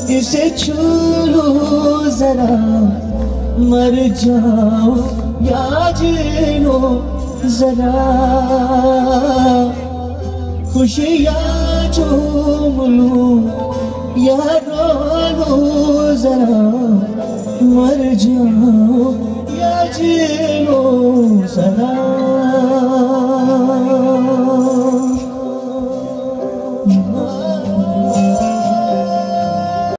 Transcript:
इसे छू लो जरा, मर जाओ या जी लो जरा, खुशियाँ चूम लूं या रो लो जरा, मर जाओ या जी लो जरा।